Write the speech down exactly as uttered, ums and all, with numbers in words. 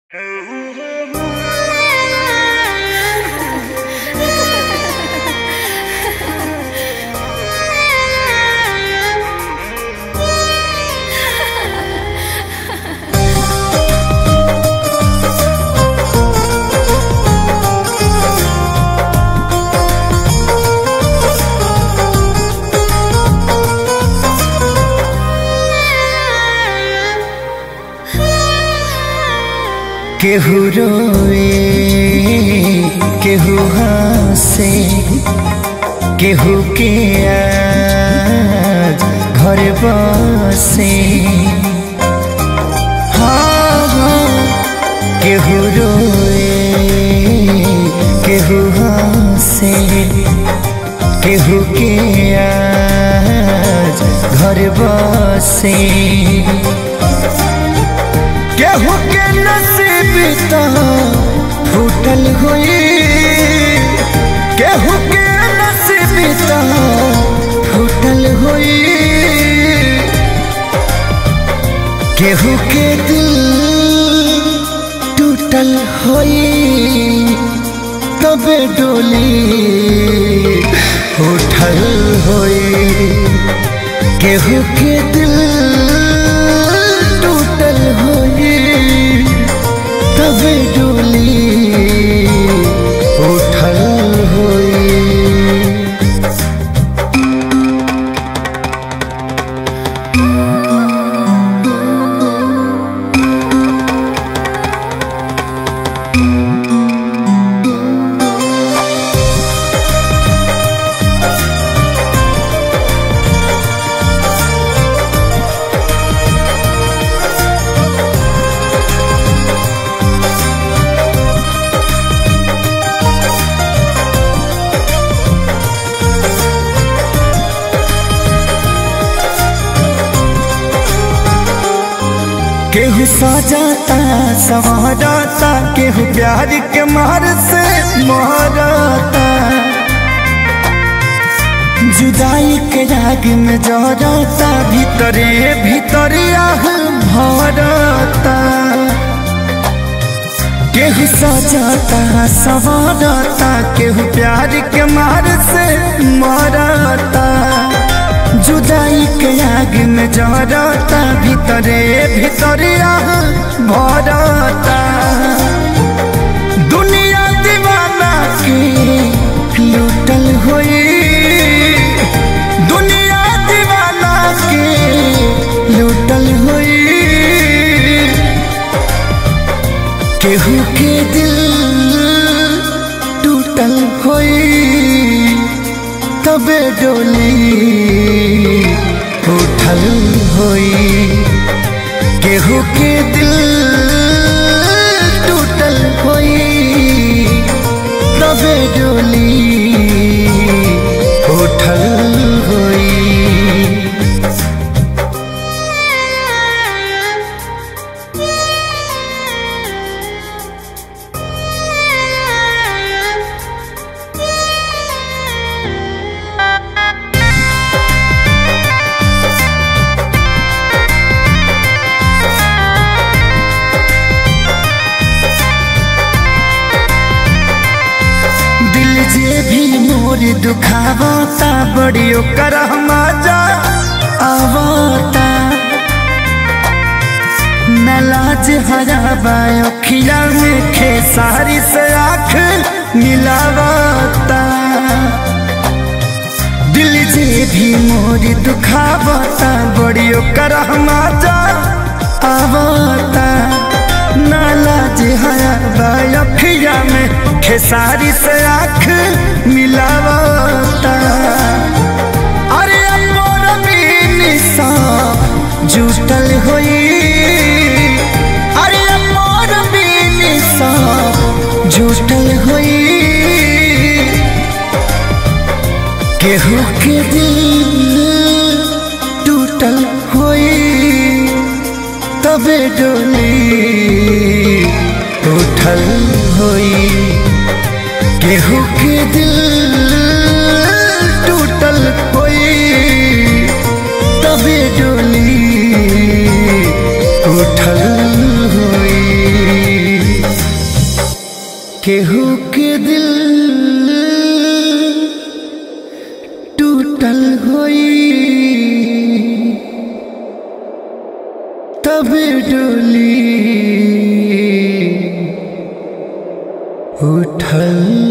केहू रोए केहू हंसे केहू के आज घर बसे। हाँ हाँ केहू रोए केहू हंसे केहू के आज घर बसे। केहू के नसीब तो फूटल हुई केहू के नसीब तो फूटल हुई केहू के दिल टूटल हुई तबे डोली उठल हुई। केहू के दिल टूटल हुई तबे डोली उठल हुई। केहू सजाता संवरता केहू प्यार के मार से मरता जुदाई के राग में जरता भीतरे भीतरे आह भरता। केहू सजाता संवरता केहू प्यार के मार से मरता जुदाई के आग में जरता भीतरे भीतरे आह भरता। दुनिया दीवाना के लूटल हुई दुनिया दीवाना के लूटल हुई केहू के दिल टूटल हुई तबे डोली उठल हुई। केहू के दिल टूटल हुई तबे डोली उठल हुई। जे भी मोर दुखावता बड़ी ओकर मजा आवता न लाज हराबा अखिया में खेसारी से आँख मिलावता। दिल जे भी मोर दुखावता बड़ी ओकर मजा आवता न लाज हराबा अखिया में खेसारी से आँख मिलावता। अरे मोर निशा जुटल हुई अरे मोर निशा जुटल हुई केहू के दिल टूटल हुई तबे डोली उठल हुई। केहू के दिल टूटल हुई तबे डोली उठल हुई। केहू के दिल टूटल होई तब डोली उठल।